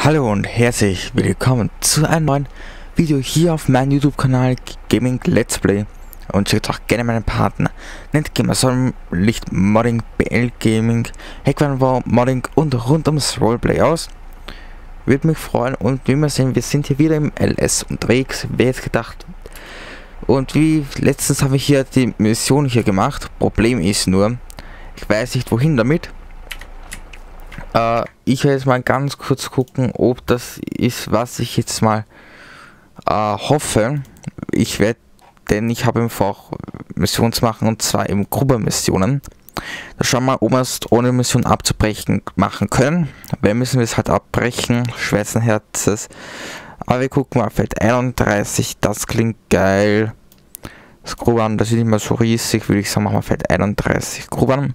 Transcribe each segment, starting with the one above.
Hallo und herzlich willkommen zu einem neuen Video hier auf meinem YouTube-Kanal Gaming Let's Play. Und checkt auch gerne meinen Partner Nentgamer Sonnenlicht Modding, BL Gaming, Hackwaren Modding und rund ums Roleplay aus. Würde mich freuen und wie wir sehen, wir sind hier wieder im LS unterwegs, wer jetzt gedacht. Und wie letztens habe ich hier die Mission hier gemacht. Problem ist nur, ich weiß nicht wohin damit. Ich werde jetzt mal ganz kurz gucken, ob das ist, was ich jetzt mal hoffe. Denn ich habe eben vor, Missionen zu machen, und zwar eben Gruppe-Missionen. Da schauen wir mal, ob wir es ohne Mission abzubrechen machen können. Wenn müssen wir es halt abbrechen, schweren Herzens. Aber wir gucken mal, Feld 31, das klingt geil. Das Gruban, das ist nicht mehr so riesig, würde ich sagen, machen wir Feld 31 Gruban.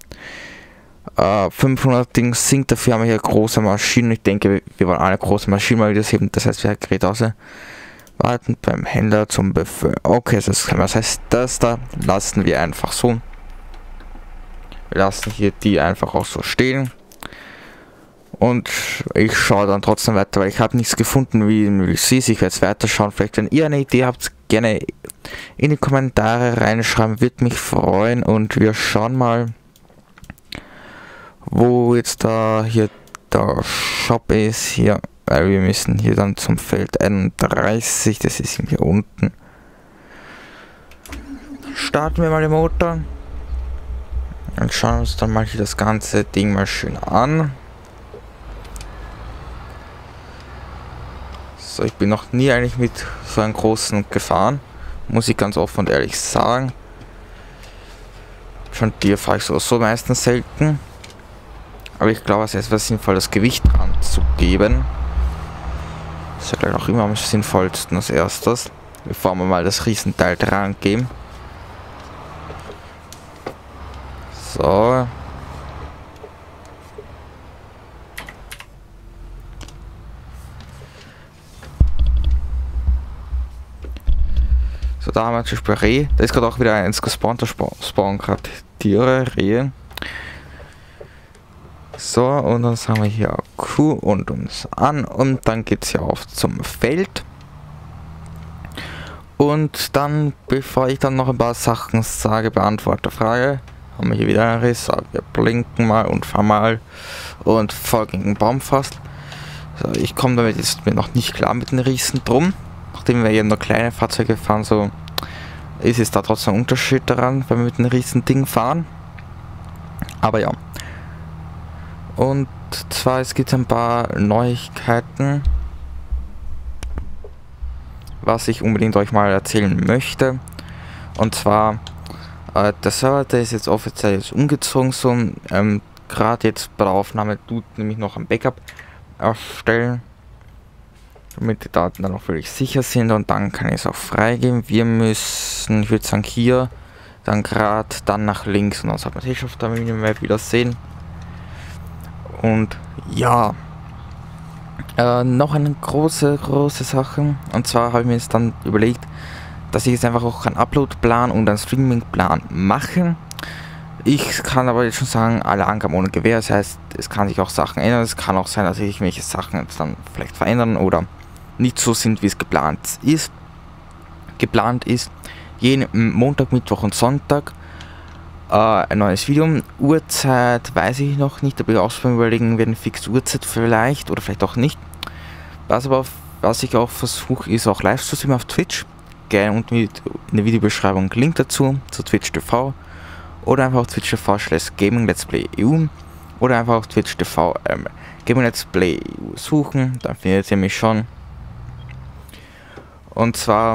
500 Dings sinkt, dafür haben wir hier große Maschinen. Ich denke, wir wollen alle große Maschinen mal wieder sehen. Das heißt, wir Gerät aus. Warten beim Händler zum Befehl. Okay, das heißt, das da lassen wir einfach so. Wir lassen hier die einfach auch so stehen. Und ich schaue dann trotzdem weiter, weil ich habe nichts gefunden, wie sie. Ich werde jetzt weiter schauen. Vielleicht, wenn ihr eine Idee habt, gerne in die Kommentare reinschreiben. Würde mich freuen. Und wir schauen mal, wo jetzt da hier der Shop ist. Hier, weil wir müssen hier dann zum Feld 31. Das ist hier unten. Starten wir mal den Motor. Und schauen uns dann mal hier das ganze Ding mal schön an. So, ich bin noch nie eigentlich mit so einem großen gefahren. Muss ich ganz offen und ehrlich sagen. Schon dir fahre ich so meistens selten. Aber ich glaube, es ist sinnvoll, das Gewicht anzugeben. Das ist ja gleich auch immer am sinnvollsten als erstes. Bevor wir mal das Riesenteil dran geben. So. So, da haben wir zum Beispiel Reh. Da ist gerade auch wieder eins gespawnt, da spawnen gerade Tiere, Rehe. So, und dann sagen wir hier Q und uns an und dann geht es ja auf zum Feld. Und dann, bevor ich dann noch ein paar Sachen sage, beantworte Frage, haben wir hier wieder einen Riss. Wir blinken mal und fahren mal und folgen den Baum fast. So, ich komme damit jetzt mir noch nicht klar mit den Riesen drum. Nachdem wir eben nur kleine Fahrzeuge fahren, so ist es da trotzdem ein Unterschied daran, wenn wir mit den riesen Ding fahren. Aber ja. Und zwar, es gibt ein paar Neuigkeiten, was ich unbedingt euch mal erzählen möchte. Und zwar, der Server, der ist jetzt offiziell umgezogen, so gerade jetzt bei der Aufnahme tut nämlich noch ein Backup erstellen, damit die Daten dann auch völlig sicher sind, und dann kann ich es auch freigeben. Wir müssen, ich würde sagen hier, dann gerade, dann nach links, und dann sollte man sich auf der Minimap wieder sehen. Und ja, noch eine große Sache, und zwar habe ich mir jetzt dann überlegt, dass ich jetzt einfach auch einen Upload-Plan und einen Streaming-Plan mache. Ich kann aber jetzt schon sagen, alle Angaben ohne Gewähr, das heißt, es kann sich auch Sachen ändern, es kann auch sein, dass sich welche Sachen jetzt dann vielleicht verändern oder nicht so sind, wie es geplant ist. Geplant ist, jeden Montag, Mittwoch und Sonntag ein neues Video. Uhrzeit weiß ich noch nicht, aber ich auch schon überlegen, werden fixe Uhrzeit vielleicht oder vielleicht auch nicht. Was ich auch versuche, ist auch live zu streamen auf Twitch. Gerne unten in der Videobeschreibung Link dazu, zu Twitch TV. Oder einfach auf Twitch TV/Gaming Let's Play EU. Oder einfach auf Twitch TV Gaming Let's Play EU suchen, dann findet ihr mich schon. Und zwar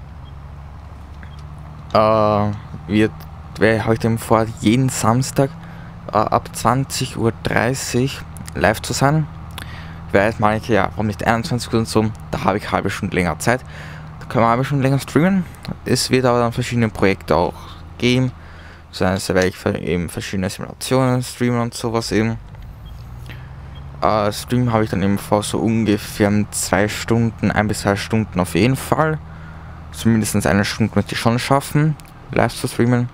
wäre heute vor, jeden Samstag ab 20:30 Uhr live zu sein. Weil jetzt meine ich, ja, warum nicht 21 Uhr und so, da habe ich eine halbe Stunde länger Zeit. Da können wir eine halbe Stunde länger streamen. Es wird aber dann verschiedene Projekte auch geben. So, also werde ich eben verschiedene Simulationen streamen und sowas eben. Stream habe ich dann eben vor so ungefähr 2 Stunden, 1 bis 2 Stunden auf jeden Fall. Zumindest eine Stunde möchte ich schon schaffen, live zu streamen.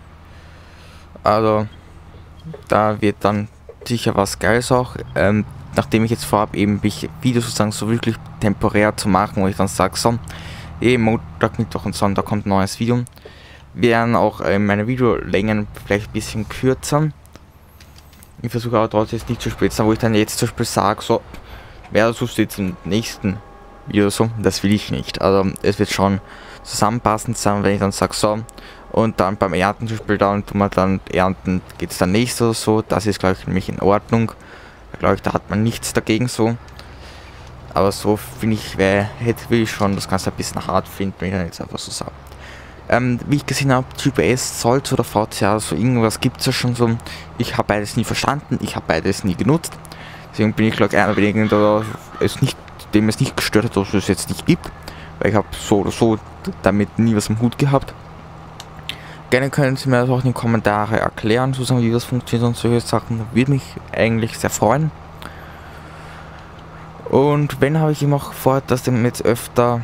Also, da wird dann sicher was Geiles auch. nachdem ich jetzt vorab eben Videos sozusagen so wirklich temporär zu machen, wo ich dann sage, so, Montag, Mittwoch und Sonntag kommt ein neues Video, werden auch meine Videolängen vielleicht ein bisschen kürzer. Ich versuche aber trotzdem jetzt nicht zu spät, wo ich dann jetzt zum Beispiel sage, so, wer suchst du jetzt im nächsten Video so, das will ich nicht. Also es wird schon zusammenpassend sein, wenn ich dann sage, so, und dann beim Ernten zum Beispiel, dann tun wir dann ernten, geht es dann nächstes oder so, das ist glaube ich nämlich in Ordnung. Da glaube ich, da hat man nichts dagegen so. Aber so finde ich, will ich schon das Ganze ein bisschen hart finden, wenn ich dann jetzt einfach so sage. Wie ich gesehen habe, GPS, Solz oder VCA, so irgendwas gibt es ja schon so. Ich habe beides nie verstanden, ich habe beides nie genutzt. Deswegen bin ich glaube ich einer wenigen, dem es nicht gestört hat, dass es jetzt nicht gibt. Weil ich habe so oder so damit nie was im Hut gehabt. Gerne können Sie mir das auch in den Kommentaren erklären, sozusagen, wie das funktioniert und solche Sachen. Würde mich eigentlich sehr freuen. Und wenn, habe ich immer auch vor, dass dem jetzt öfter,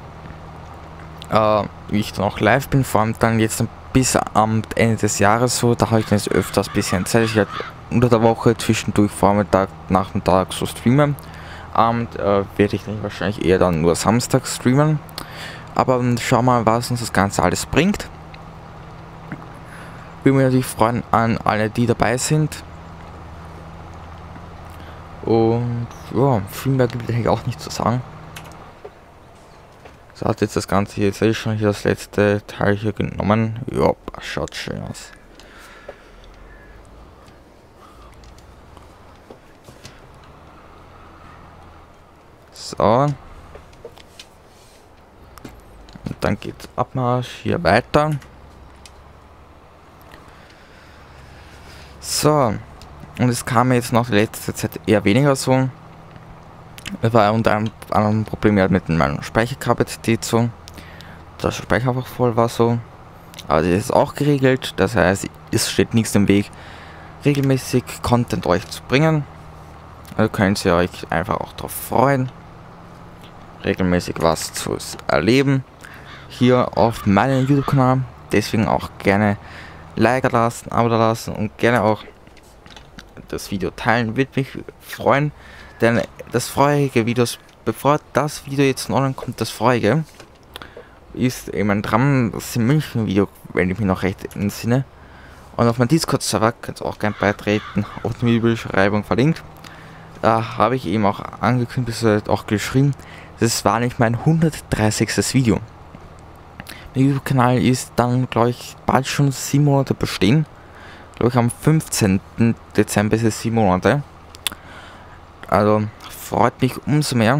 wie ich dann auch live bin, vor allem dann jetzt bis am Ende des Jahres so, da habe ich dann jetzt öfters ein bisschen Zeit. Ich werde unter der Woche zwischendurch Vormittag, Nachmittag so streamen. Abend werde ich dann wahrscheinlich eher dann nur Samstag streamen. Aber schauen wir mal, was uns das Ganze alles bringt. Würde mich natürlich freuen an alle, die dabei sind. Und ja, viel mehr gibt es eigentlich auch nicht zu sagen. So hat jetzt das Ganze hier, jetzt schon hier das letzte Teil hier genommen. Ja, schaut schön aus. So. Und dann geht's Abmarsch hier weiter. So. Und es kam jetzt noch die letzte Zeit eher weniger so. Es war unter anderem ein Problem mit meiner Speicherkapazität so. Das Speicher einfach voll war so. Aber das ist auch geregelt. Das heißt, es steht nichts im Weg, regelmäßig Content euch zu bringen. Also könnt ihr euch einfach auch darauf freuen, regelmäßig was zu erleben. Hier auf meinem YouTube-Kanal. Deswegen auch gerne Like lassen, Abo da lassen und gerne auch das Video teilen, würde mich freuen, denn das vorherige Video, bevor das Video jetzt online kommt, das vorherige ist eben ein Drum, das München Video, wenn ich mich noch recht entsinne, und auf meinem Discord-Server könnt ihr auch gerne beitreten, auf die Videobeschreibung verlinkt. Da habe ich eben auch angekündigt, auch geschrieben, das war nicht mein 130. Video. Der YouTube-Kanal ist dann, glaube ich, bald schon 7 Monate bestehen. Glaube ich, am 15. Dezember ist es 7 Monate. Also freut mich umso mehr.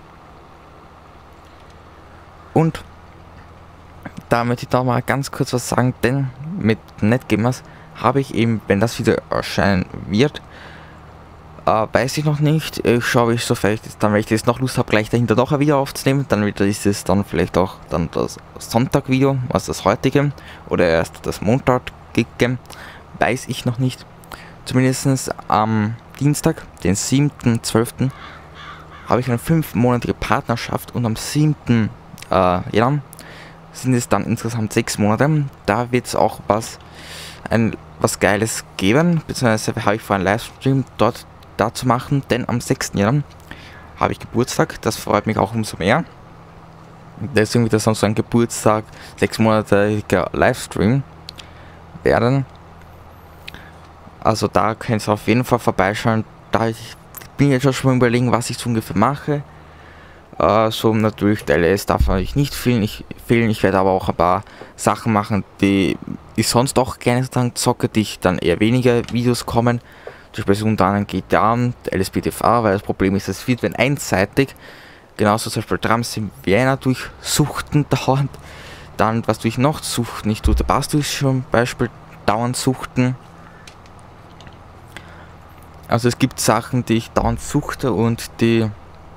Und da möchte ich da mal ganz kurz was sagen, denn mit Netgamers habe ich eben, wenn das Video erscheinen wird, weiß ich noch nicht. Ich schaue, ich so vielleicht dann, wenn ich das noch Lust habe, gleich dahinter noch ein Video aufzunehmen, dann ist es dann vielleicht auch dann das Sonntag-Video, was das heutige, oder erst das Montag-Gige, weiß ich noch nicht. Zumindest am Dienstag, den 7.12., habe ich eine 5-monatige Partnerschaft und am 7. Januar sind es dann insgesamt 6 Monate. Da wird es auch was Geiles geben, beziehungsweise habe ich vor, einen Livestream dort zu machen, denn am 6. Januar habe ich Geburtstag, das freut mich auch umso mehr. Deswegen wird das dann so ein Geburtstag, 6-monatiger Livestream werden. Also da könnt ihr auf jeden Fall vorbeischauen. Da ich bin jetzt schon mal überlegen, was ich so ungefähr mache. So natürlich der LS darf natürlich nicht fehlen. Ich werde aber auch ein paar Sachen machen, die ich sonst auch gerne dann zocke, die ich dann eher weniger Videos kommen. Zum Beispiel unter anderem GTA und LSPDFA, weil das Problem ist, es wird wenn einseitig. Genauso zum Beispiel Drums in Vienna durchsuchten dauernd. Dann was durch noch suchten, ich tue der Bass durch zum Beispiel dauernd suchten. Also es gibt Sachen, die ich dauernd suchte und die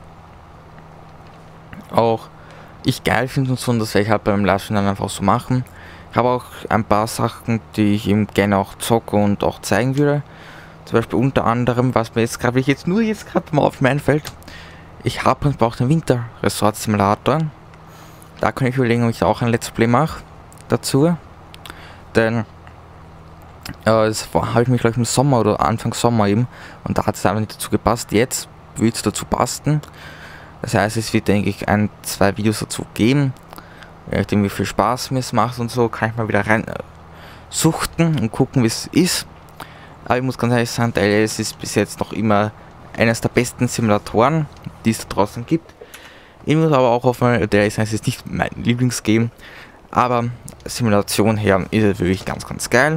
auch ich geil finde und so, und das werde ich halt beim Livestream dann einfach so machen. Ich habe auch ein paar Sachen, die ich ihm gerne auch zocke und auch zeigen würde. Zum Beispiel unter anderem, was mir jetzt gerade mal auf mein Feld. Ich habe und brauche den Winter Resort Simulator. Da kann ich überlegen, ob ich auch ein Let's Play mache dazu. Denn das habe ich mich gleich im Sommer oder Anfang Sommer eben, und da hat es einfach nicht dazu gepasst. Jetzt wird dazu passen. Das heißt, es wird, denke ich, 2 Videos dazu geben. Je nachdem, wie viel Spaß mir es macht und so, kann ich mal wieder rein suchten und gucken, wie es ist. Aber ich muss ganz ehrlich sagen, der LS ist bis jetzt noch immer eines der besten Simulatoren, die es da draußen gibt. Ich muss aber auch hoffen, der LS ist nicht mein Lieblingsgame, aber Simulation her ist es wirklich ganz, ganz geil.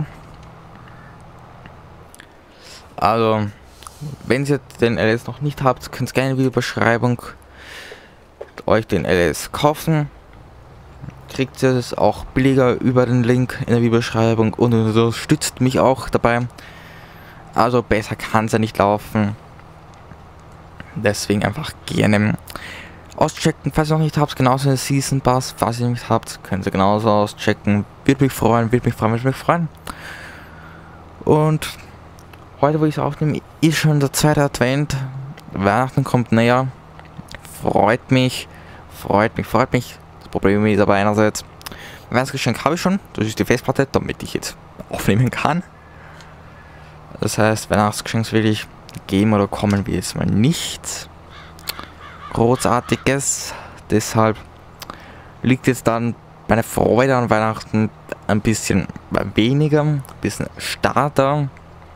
Also, wenn ihr den LS noch nicht habt, könnt ihr gerne in der Videobeschreibung euch den LS kaufen. Kriegt ihr es auch billiger über den Link in der Videobeschreibung und unterstützt mich auch dabei. Also besser kann es ja nicht laufen. Deswegen einfach gerne auschecken, falls ihr noch nicht habt. Genauso den Season Pass, falls ihr nicht habt, könnt ihr genauso auschecken. Würde mich freuen, würde mich freuen, würde mich freuen. Und heute, wo ich es aufnehme, ist schon der 2. Advent. Weihnachten kommt näher. Freut mich. Das Problem ist aber einerseits, Weihnachtsgeschenk habe ich schon. Das ist die Festplatte, damit ich jetzt aufnehmen kann. Das heißt, Weihnachtsgeschenk will ich geben oder kommen wir jetzt mal nichts Großartiges. Deshalb liegt jetzt dann meine Freude an Weihnachten ein bisschen weniger, ein bisschen starter.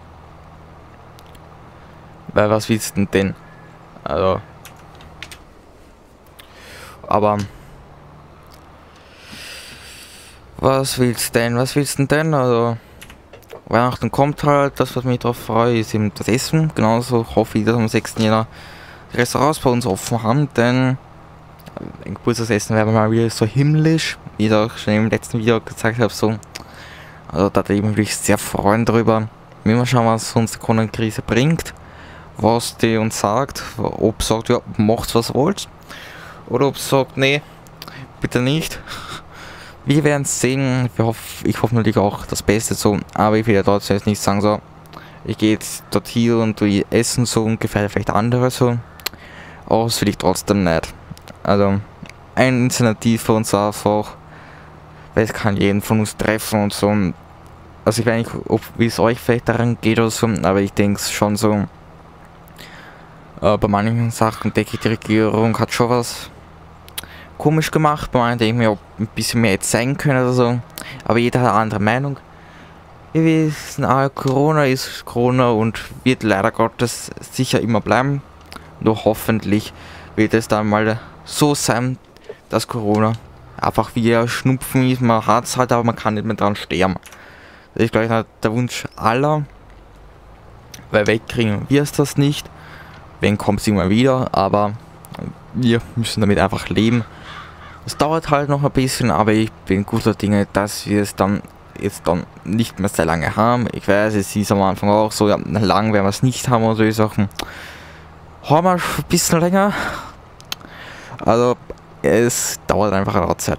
Weil was willst du denn? Also. Aber. Was willst du denn? Also. Weihnachten kommt halt, das was mich drauf freue, ist eben das Essen. Genauso hoffe ich, dass am 6. Jänner Restaurants bei uns offen haben, denn ein Geburtstagsessen wäre mal wieder so himmlisch, wie ich auch schon im letzten Video gesagt habe, so. Also da bin ich wirklich sehr freuen drüber. Wir mal schauen, was uns die Corona-Krise bringt, was die uns sagt, ob sagt, ja, macht was wollt, oder ob sagt, nee, bitte nicht. Wir werden es sehen. Ich hoffe natürlich auch das Beste so, aber ich will ja dort jetzt nicht sagen so, ich gehe jetzt dort hier und du essen so ungefähr vielleicht andere so. Aber das will ich trotzdem nicht. Also ein Initiativ für uns einfach, weil es kann jeden von uns treffen und so. Also ich weiß nicht, wie es euch vielleicht daran geht oder so, aber ich denke schon so, bei manchen Sachen denke ich, die Regierung hat schon was komisch gemacht, bei manchen denke ich mir, ob ein bisschen mehr jetzt sein können oder so, aber jeder hat eine andere Meinung. Wir wissen, Corona ist Corona und wird leider Gottes sicher immer bleiben. Nur hoffentlich wird es dann mal so sein, dass Corona einfach wie ein Schnupfen ist, man hat es halt, aber man kann nicht mehr dran sterben. Das ist gleich der Wunsch aller, weil wegkriegen wir es das nicht, wenn kommt es immer wieder, aber wir müssen damit einfach leben. Es dauert halt noch ein bisschen, aber ich bin guter Dinge, dass wir es dann jetzt dann nicht mehr sehr lange haben. Ich weiß, es ist am Anfang auch so, ja, lang werden wir es nicht haben oder solche Sachen. Haben wir ein bisschen länger. Also es dauert einfach eine Zeit.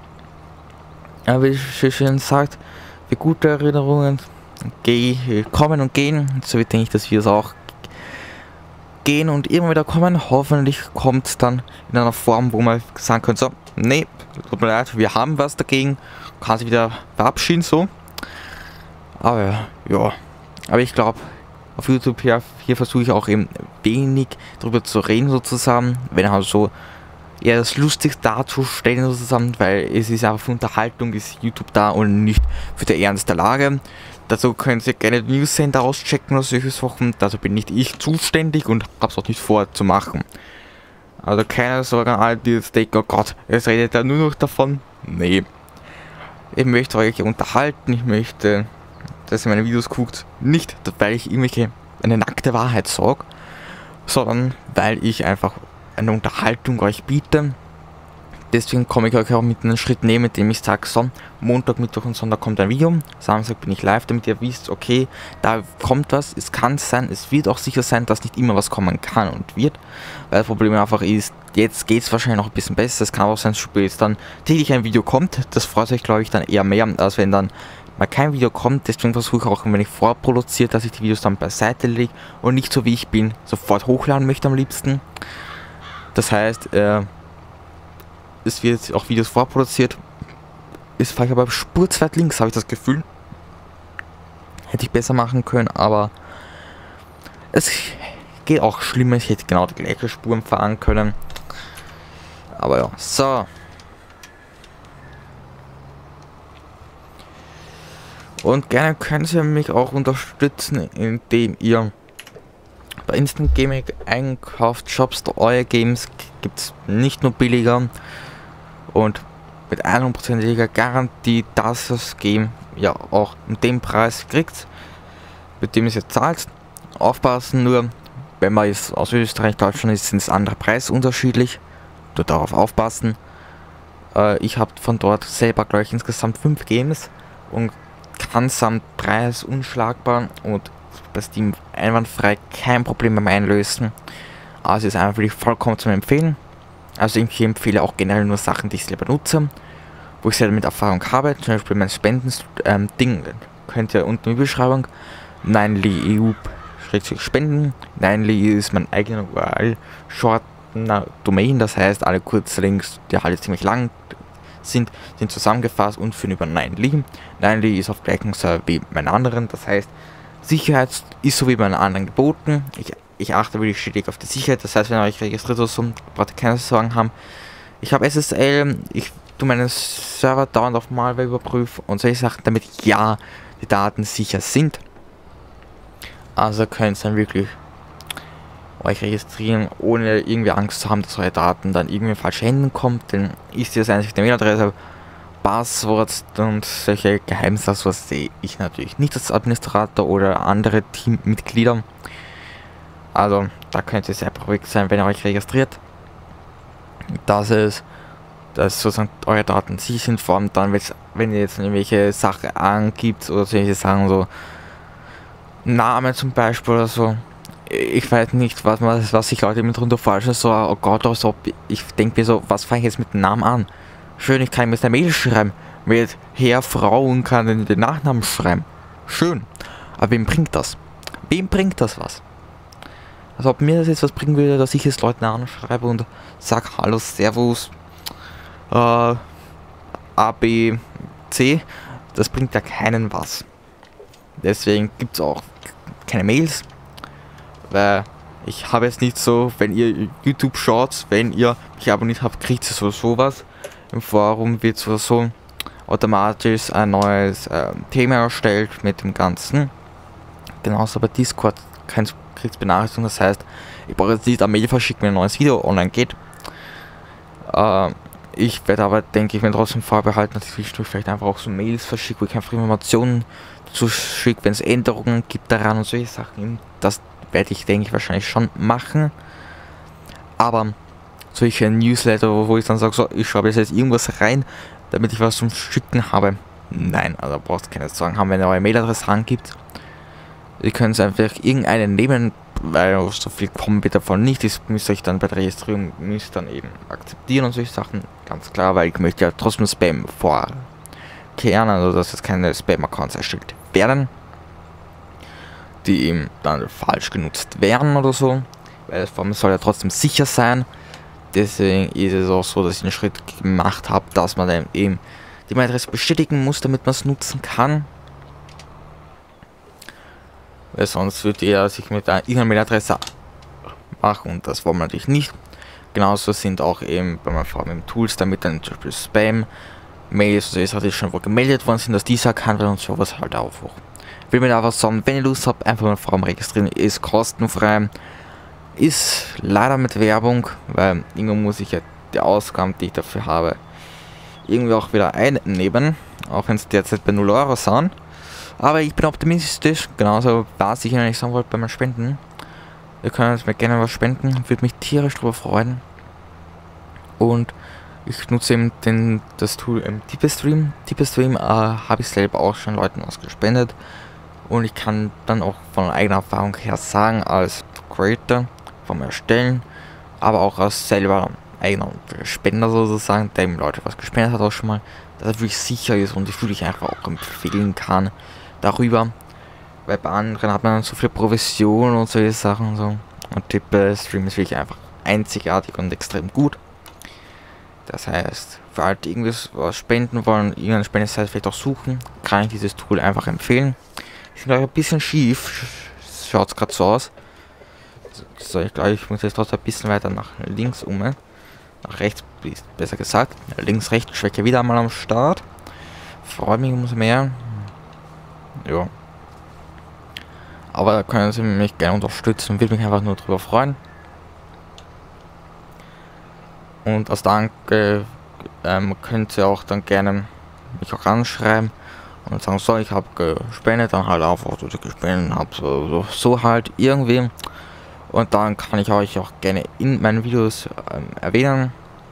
Aber wie ich schon sagt, für gute Erinnerungen kommen und gehen. So denke ich, dass wir es auch gehen und immer wieder kommen. Hoffentlich kommt es dann in einer Form, wo man sagen kann, so, nee, tut mir leid, wir haben was dagegen, kann sich wieder verabschieden, so. Aber ja, aber ich glaube, auf YouTube hier versuche ich auch eben wenig drüber zu reden sozusagen, wenn halt so eher das lustig darzustellen sozusagen, weil es ist einfach für Unterhaltung, ist YouTube da und nicht für die Ernst der Lage. Dazu könnt ihr gerne News Center auschecken oder solche Sachen. Dazu bin nicht ich zuständig und hab's auch nicht vor zu machen. Also keine Sorge an alle, die jetzt denken, oh Gott, jetzt redet er nur noch davon. Nee. Ich möchte euch unterhalten, ich möchte, dass ihr meine Videos guckt. Nicht, weil ich eine nackte Wahrheit sage, sondern weil ich einfach eine Unterhaltung euch biete. Deswegen komme ich euch auch mit einem Schritt näher, mit dem ich sage, so, Montag, Mittwoch und Sonntag kommt ein Video, Samstag bin ich live, damit ihr wisst, okay, da kommt was, es kann sein, es wird auch sicher sein, dass nicht immer was kommen kann und wird, weil das Problem einfach ist, jetzt geht es wahrscheinlich noch ein bisschen besser, es kann auch sein, dass jetzt dann täglich ein Video kommt, das freut euch, glaube ich, dann eher mehr, als wenn dann mal kein Video kommt, deswegen versuche ich auch, wenn ich vorproduziere, dass ich die Videos dann beiseite lege und nicht so wie ich bin, sofort hochladen möchte am liebsten. Das heißt, es wird auch Videos vorproduziert. Ist vielleicht aber Spur zu weit links, habe ich das Gefühl. Hätte ich besser machen können, aber es Geht auch schlimmer, ich hätte genau die gleiche Spuren fahren können. Aber ja, so. Und gerne können Sie mich auch unterstützen, indem ihr bei Instant Gaming einkauft, shopst euer Games, gibt es nicht nur billiger und mit 100%iger Garantie, dass das Game ja auch um den Preis kriegt, mit dem es jetzt zahlt. Aufpassen nur, wenn man jetzt aus Österreich, Deutschland ist, sind es andere Preise unterschiedlich. Nur darauf aufpassen. Ich habe von dort selber gleich insgesamt 5 Games und kann samt Preis unschlagbar und bei Steam einwandfrei kein Problem beim Einlösen. Also ist einfach wirklich vollkommen zu empfehlen. Also ich empfehle auch generell nur Sachen, die ich selber nutze, wo ich selber mit Erfahrung habe. Zum Beispiel mein Spenden-Ding könnt ihr unten in der Beschreibung 9ly EU/Spenden. 9ly ist mein eigener URL-Short-Domain, das heißt alle Kurzlinks, die halt ziemlich lang sind zusammengefasst und führen über 9ly. 9ly ist auf gleichen Server wie meine anderen, das heißt Sicherheit ist so wie bei den anderen geboten. Ich achte wirklich stetig auf die Sicherheit, das heißt, wenn ihr euch registriert oder so, braucht ihr keine Sorgen haben. Ich habe SSL, ich tue meinen Server dauernd auf Malware überprüfen und solche Sachen, damit ja die Daten sicher sind. Also könnt ihr dann wirklich euch registrieren, ohne irgendwie Angst zu haben, dass eure Daten dann irgendwie in falsche Hände kommen, denn ist das einzig die Mailadresse, Passwort und solche Geheimnisse, was sehe ich natürlich nicht als Administrator oder andere Teammitglieder. Also da könnt ihr sehr beruhigt sein, wenn ihr euch registriert, dass sozusagen eure Daten sicher sind, vor allem dann, wenn ihr jetzt irgendwelche Sachen angibt oder solche Sachen, so Name zum Beispiel oder so. Ich weiß nicht, was sich Leute immer drunter vorstellen, so, oh Gott, also, ich denke mir so, was fange ich jetzt mit dem Namen an? Schön, ich kann mir eine Mail schreiben, mit Herr, Frau und kann den Nachnamen schreiben. Schön. Aber wem bringt das? Wem bringt das was? Also ob mir das jetzt was bringen würde, dass ich jetzt Leuten anschreibe und sag Hallo, Servus, A, B, C, das bringt ja keinen was. Deswegen gibt es auch keine Mails, weil ich habe jetzt nicht so, wenn ihr YouTube schaut, wenn ihr mich abonniert habt, kriegt ihr so sowas. Im Forum wird so automatisch ein neues Thema erstellt mit dem Ganzen. Genauso bei Discord kriegt es Benachrichtigungen, das heißt, ich brauche jetzt nicht eine Mail verschicken, wenn ein neues Video online geht. Ich werde aber, denke ich, mir trotzdem vorbehalten, dass ich zwischendurch vielleicht einfach auch so Mails verschicke, wo ich einfach Informationen zuschicke, wenn es Änderungen gibt daran und solche Sachen. Das werde ich, denke ich, wahrscheinlich schon machen. Aber solche Newsletter, wo ich dann sage, so, ich schreibe jetzt irgendwas rein, damit ich was zum Schicken habe. Nein, also braucht ihr keine Sorgen haben, wenn ihr eure Mailadresse angibt. Ihr könnt einfach irgendeinen nehmen, weil so viel kommen wir davon nicht. Das müsst ihr euch dann bei der Registrierung dann eben akzeptieren und solche Sachen. Ganz klar, weil ich möchte ja trotzdem Spam vorkehren, also dass jetzt keine Spam-Accounts erstellt werden, die eben dann falsch genutzt werden oder so. Weil das Form soll ja trotzdem sicher sein. Deswegen ist es auch so, dass ich einen Schritt gemacht habe, dass man dann eben die Mailadresse bestätigen muss, damit man es nutzen kann. Weil sonst würde er sich mit einer E-Mail-Adresse machen und das wollen wir natürlich nicht. Genauso sind auch eben bei meinem Forum eben Tools, damit dann zum Beispiel Spam-Mails oder so, die schon wo gemeldet worden sind, dass diese erkannt werden und sowas halt auch. Ich will mir da was sagen, wenn ihr Lust habt, einfach mein Forum registrieren, ist kostenfrei. Ist leider mit Werbung, weil irgendwann muss ich ja die Ausgaben, die ich dafür habe, irgendwie auch wieder einnehmen, auch wenn es derzeit bei 0 Euro sind. Aber ich bin optimistisch, genauso was ich eigentlich sagen wollte bei meinen Spenden. Ihr könnt mir gerne was spenden, würde mich tierisch darüber freuen. Und ich nutze eben das Tool im Deepestream. Deepestream habe ich selber auch schon Leuten ausgespendet. Und ich kann dann auch von eigener Erfahrung her sagen, als Creator vom Erstellen, aber auch als selber eigener Spender sozusagen, der ihm Leute was gespendet hat auch schon mal, dass er wirklich sicher ist und ich wirklich einfach auch empfehlen kann darüber, weil bei anderen hat man so viel Provision und solche Sachen und so. Und Deepestream ist wirklich einfach einzigartig und extrem gut. Das heißt, für alle, die irgendwas spenden wollen, irgendeine Spendeseite vielleicht auch suchen, kann ich dieses Tool einfach empfehlen. Ist glaube ich ein bisschen schief, schaut es gerade so aus. So, ich glaube, ich muss jetzt trotzdem ein bisschen weiter nach links um. Nach rechts, besser gesagt. Links, rechts, Schwäche wieder einmal am Start. Freut mich umso mehr. Ja. Aber da können Sie mich gerne unterstützen. Würde mich einfach nur drüber freuen. Und als Dank könnt ihr auch dann gerne mich auch anschreiben und sagen, so, ich habe gespendet, dann halt einfach, dass ich gespendet habe, so halt irgendwie. Und dann kann ich euch auch gerne in meinen Videos erwähnen.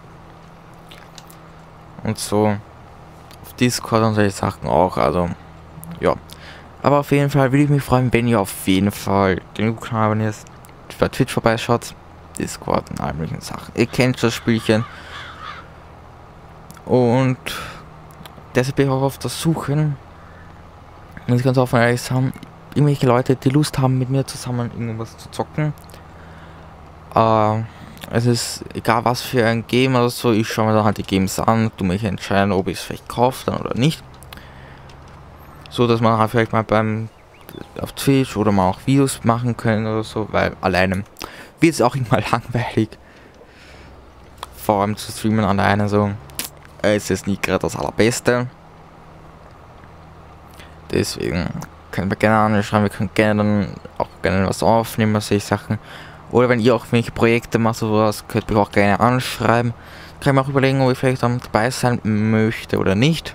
Und so auf Discord und solche Sachen auch, also ja. Aber auf jeden Fall würde ich mich freuen, wenn ihr auf jeden Fall den YouTube-Kanal abonniert, bei Twitch vorbeischaut, Discord und all möglichen Sachen. Ihr kennt das Spielchen. Und deshalb bin ich auch auf der Suche, muss ich ganz offen ehrlich sagen, irgendwelche Leute, die Lust haben, mit mir zusammen irgendwas zu zocken. Es ist egal was für ein Game oder so, ich schaue mir dann halt die Games an, tu mich entscheiden, ob ich es vielleicht kaufe dann oder nicht. So, dass man halt vielleicht mal auf Twitch oder mal auch Videos machen können oder so, weil alleine wird es auch immer langweilig. Vor allem zu streamen alleine so. Es ist nie gerade das Allerbeste. Deswegen können wir gerne anschreiben, wir können gerne dann auch gerne was aufnehmen, solche Sachen. Oder wenn ihr auch welche Projekte macht oder sowas, könnt ihr auch gerne anschreiben. Kann ich mir auch überlegen, ob ich vielleicht dann dabei sein möchte oder nicht.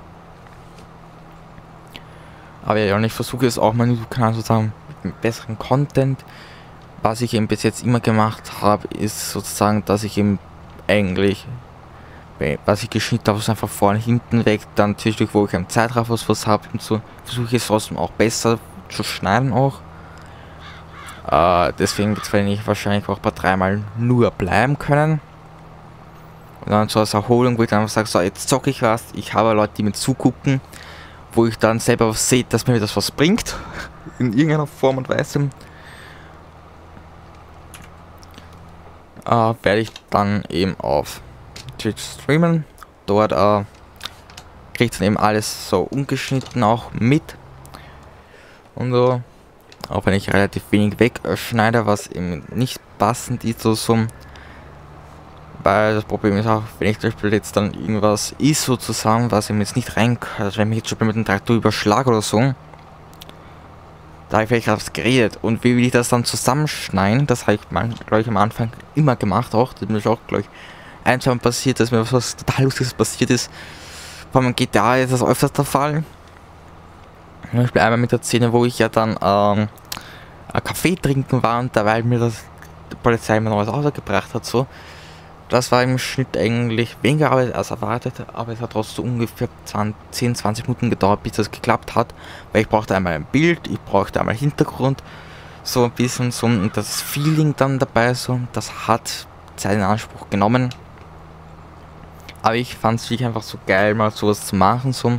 Aber ja, und ich versuche es auch meinen YouTube-Kanal sozusagen mit besseren Content. Was ich eben bis jetzt immer gemacht habe, ist sozusagen, dass ich eben eigentlich, was ich geschnitten habe, ist einfach vorne hinten weg, dann zwischendurch, wo ich am Zeitraffer was habe und so, versuche ich es trotzdem auch besser zu schneiden auch. Deswegen wird es wahrscheinlich auch bei 3-mal nur bleiben können. Und dann so als Erholung, wo ich dann einfach sage, so jetzt zocke ich was, ich habe Leute, die mir zugucken, wo ich dann selber sehe, dass mir das was bringt, in irgendeiner Form und Weise. Werde ich dann eben auf Twitch streamen. Dort kriegt dann eben alles so ungeschnitten auch mit. Und so. Auch wenn ich relativ wenig wegschneide, was eben nicht passend ist oder so. Weil das Problem ist auch, wenn ich zum Beispiel jetzt dann irgendwas ist sozusagen, was eben jetzt nicht rein kann, also wenn ich mich jetzt schon mit dem Traktor überschlage oder so, da habe ich vielleicht was geredet. Und wie will ich das dann zusammenschneiden? Das habe ich, glaube ich, am Anfang immer gemacht auch. Das ist mir auch, glaube ich, ein, zwei Mal passiert, dass mir was total Lustiges passiert ist. Vor allem GTA ist das öfters der Fall. Zum Beispiel einmal mit der Szene, wo ich ja dann einen Kaffee trinken war und dabei mir das die Polizei mir noch was ausgebracht hat, so. Das war im Schnitt eigentlich weniger Arbeit als erwartet, aber es hat trotzdem ungefähr 10-20 Minuten gedauert, bis das geklappt hat, weil ich brauchte einmal ein Bild, ich brauchte einmal Hintergrund, so ein bisschen so, und das Feeling dann dabei, so, das hat Zeit in Anspruch genommen. Aber ich fand es wirklich einfach so geil, mal sowas zu machen, so.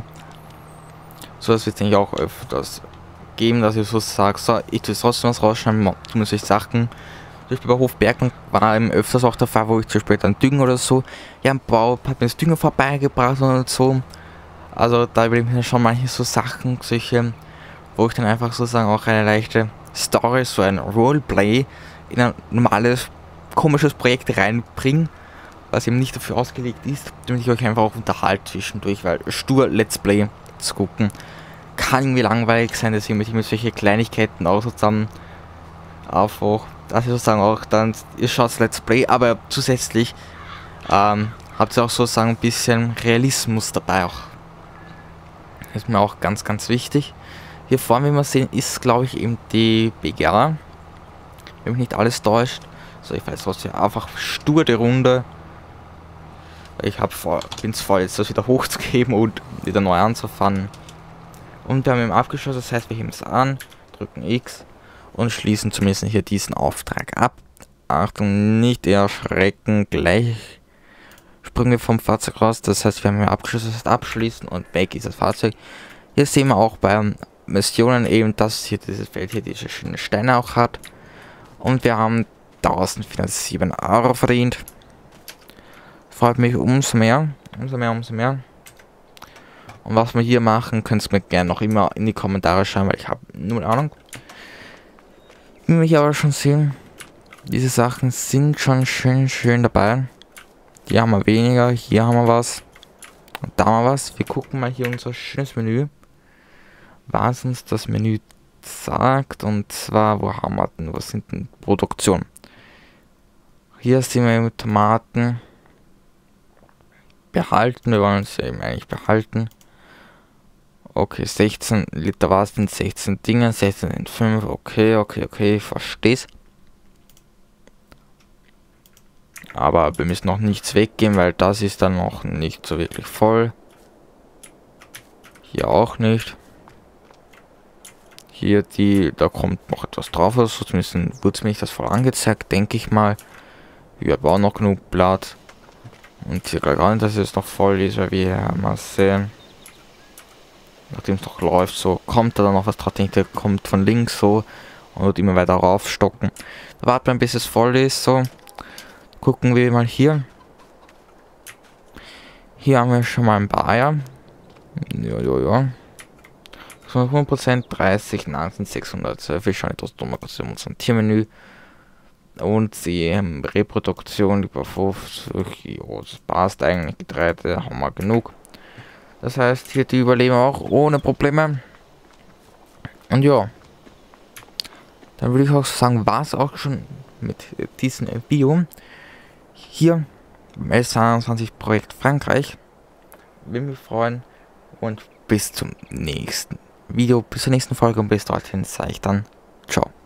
So, das wird es eigentlich auch öfters geben, dass ich so sage, so, ich tue trotzdem was rausschneiden, tun solche Sachen. Zum Beispiel bei Hofbergmann war eben öfters auch der Fall, wo ich zum Beispiel dann Dünger oder so, ja, ein Bau hat mir das Dünger vorbeigebracht und so. Also da überlege ich schon manche so Sachen, solche, wo ich dann einfach sozusagen auch eine leichte Story, so ein Roleplay in ein normales, komisches Projekt reinbringe, was eben nicht dafür ausgelegt ist, damit ich euch einfach auch unterhalte zwischendurch, weil stur Let's Play zu gucken kann irgendwie langweilig sein, deswegen möchte ich mir solche Kleinigkeiten auch zusammen einfach, dass ihr sozusagen auch dann, ihr schaut Let's Play, aber zusätzlich habt ihr auch sozusagen ein bisschen Realismus dabei auch. Das ist mir auch ganz, ganz wichtig. Hier vorne, wie wir sehen, ist, glaube ich, eben die BGA. Wenn mich nicht alles täuscht. So, ich weiß trotzdem einfach stur die Runde. Ich bin es voll, jetzt das wieder hochzugeben und wieder neu anzufangen. Und wir haben eben abgeschlossen, das heißt, wir heben es an, drücken X und schließen zumindest hier diesen Auftrag ab. Achtung, nicht erschrecken, gleich springen wir vom Fahrzeug raus, das heißt, wir haben abgeschlossen, das heißt abschließen und weg ist das Fahrzeug. Hier sehen wir auch bei Missionen eben, dass hier dieses Feld hier diese schönen Steine auch hat. Und wir haben 1407 € verdient. Freut mich umso mehr. Umso mehr. Und was wir hier machen, könnt ihr mir gerne noch immer in die Kommentare schreiben, weil ich habe null Ahnung. Wie wir hier aber schon sehen, Diese Sachen sind schon schön dabei. Hier haben wir weniger, hier haben wir was. Und da haben wir was. Wir gucken mal hier unser schönes Menü. Was uns das Menü sagt. Und zwar, wo haben wir denn? Was sind denn Produktion? Hier sind wir mit Tomaten. Behalten. Wir wollen uns eben eigentlich behalten. Okay, 16 Liter was denn? 16 Dinge, 16 in 5. Okay, ich versteh's. Aber wir müssen noch nichts weggeben, weil das ist dann noch nicht so wirklich voll. Hier auch nicht. Hier da kommt noch etwas drauf, also zumindest wurde mir das voll angezeigt, denke ich mal. Hier war noch genug Blatt. Und hier gar nicht, dass es noch voll ist, weil wir mal sehen. Nachdem es noch läuft, so kommt da dann noch was drauf, denke ich, der kommt von links so und wird immer weiter raufstocken. Da warten wir, bis es voll ist, so. Gucken wir mal hier. Hier haben wir schon mal ein paar Eier. Ja. So 100%, 30, 19, 612. Ist schon etwas dummer, das ist unser Tiermenü. Und die Reproduktion über 50. Ja, das passt eigentlich. Getreide haben wir genug. Das heißt, hier die überleben auch ohne Probleme. Und ja. Dann würde ich auch sagen, war es auch schon mit diesem Video. Hier beim S21 Projekt Frankreich. Würde mich freuen. Und bis zum nächsten Video, bis zur nächsten Folge und bis dorthin sage ich dann ciao.